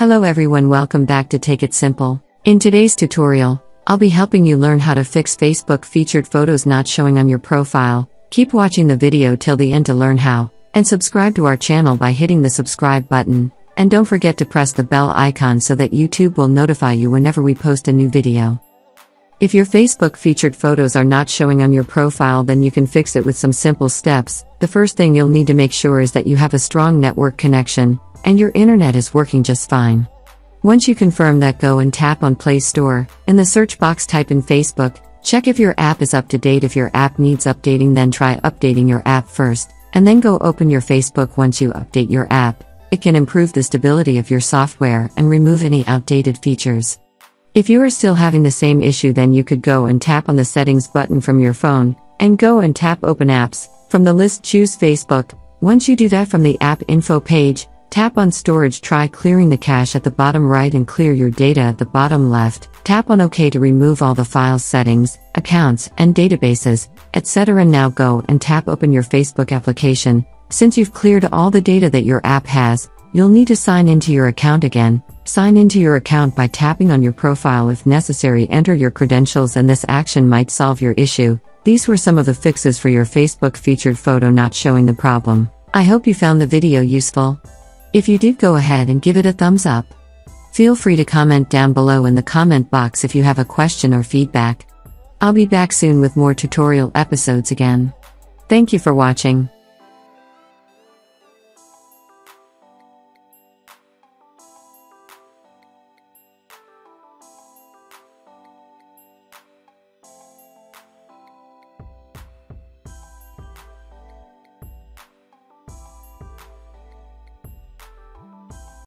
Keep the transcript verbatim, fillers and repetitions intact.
Hello everyone, welcome back to Take It Simple. In today's tutorial, I'll be helping you learn how to fix Facebook featured photos not showing on your profile. Keep watching the video till the end to learn how, and subscribe to our channel by hitting the subscribe button, and don't forget to press the bell icon so that YouTube will notify you whenever we post a new video. If your Facebook featured photos are not showing on your profile, then you can fix it with some simple steps. The first thing you'll need to make sure is that you have a strong network connection, and your internet is working just fine. Once you confirm that, go and tap on Play Store. In the search box type in Facebook, check if your app is up to date. If your app needs updating, then try updating your app first, and then go open your Facebook. Once you update your app, it can improve the stability of your software and remove any outdated features. If you are still having the same issue, then you could go and tap on the settings button from your phone, and go and tap open apps. From the list, choose Facebook. Once you do that, from the app info page, tap on storage, try clearing the cache at the bottom right and clear your data at the bottom left. Tap on OK to remove all the files, settings, accounts, and databases, et cetera. Now go and tap open your Facebook application. Since you've cleared all the data that your app has, you'll need to sign into your account again. Sign into your account by tapping on your profile. If necessary, enter your credentials, and this action might solve your issue. These were some of the fixes for your Facebook featured photo not showing the problem. I hope you found the video useful. If you did, go ahead and give it a thumbs up. Feel free to comment down below in the comment box if you have a question or feedback. I'll be back soon with more tutorial episodes again. Thank you for watching.